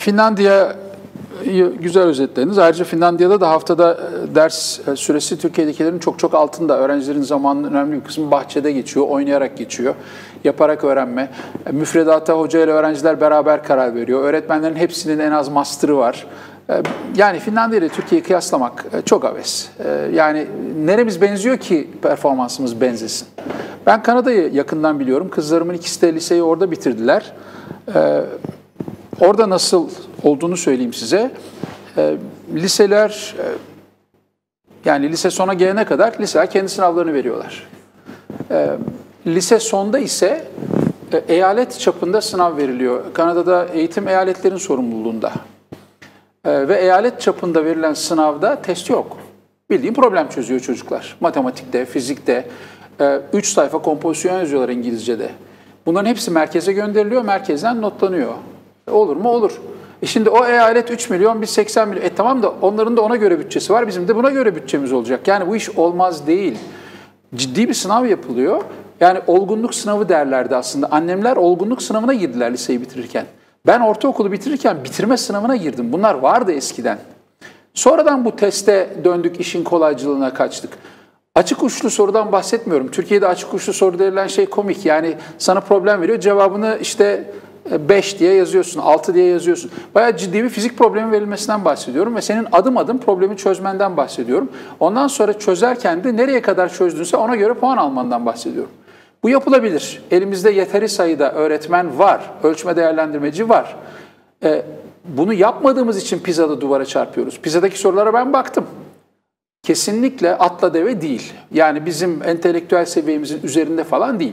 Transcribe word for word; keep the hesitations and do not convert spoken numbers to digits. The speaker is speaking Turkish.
Finlandiya'yı güzel özetlediniz. Ayrıca Finlandiya'da da haftada ders süresi Türkiye'dekilerin çok çok altında. Öğrencilerin zamanının önemli bir kısmı bahçede geçiyor, oynayarak geçiyor. Yaparak öğrenme. Müfredata hoca ile öğrenciler beraber karar veriyor. Öğretmenlerin hepsinin en az master'ı var. Yani Finlandiya ile Türkiye'yi kıyaslamak çok abes. Yani neremiz benziyor ki performansımız benzesin? Ben Kanada'yı yakından biliyorum. Kızlarımın ikisi de liseyi orada bitirdiler. Orada nasıl olduğunu söyleyeyim size. Liseler, yani lise sona gelene kadar liseler kendi sınavlarını veriyorlar. Lise sonda ise eyalet çapında sınav veriliyor. Kanada'da eğitim eyaletlerin sorumluluğunda. Ve eyalet çapında verilen sınavda test yok. Bildiğin problem çözüyor çocuklar. Matematikte, fizikte. Üç sayfa kompozisyon yazıyorlar İngilizce'de. Bunların hepsi merkeze gönderiliyor, merkezden notlanıyor. Olur mu? Olur. E şimdi o eyalet üç milyon, biz seksen milyon. E tamam da onların da ona göre bütçesi var, bizim de buna göre bütçemiz olacak. Yani bu iş olmaz değil. Ciddi bir sınav yapılıyor. Yani olgunluk sınavı derlerdi aslında. Annemler olgunluk sınavına girdiler liseyi bitirirken. Ben ortaokulu bitirirken bitirme sınavına girdim. Bunlar vardı eskiden. Sonradan bu teste döndük, işin kolaycılığına kaçtık. Açık uçlu sorudan bahsetmiyorum. Türkiye'de açık uçlu soru denilen şey komik. Yani sana problem veriyor, cevabını işte beş diye yazıyorsun, altı diye yazıyorsun. Bayağı ciddi bir fizik problemi verilmesinden bahsediyorum ve senin adım adım problemi çözmenden bahsediyorum. Ondan sonra çözerken de nereye kadar çözdünse ona göre puan almandan bahsediyorum. Bu yapılabilir. Elimizde yeteri sayıda öğretmen var, ölçme değerlendirmeci var. Ee, bunu yapmadığımız için Pisa'da duvara çarpıyoruz. Pisa'daki sorulara ben baktım. Kesinlikle atla deve değil. Yani bizim entelektüel seviyemizin üzerinde falan değil.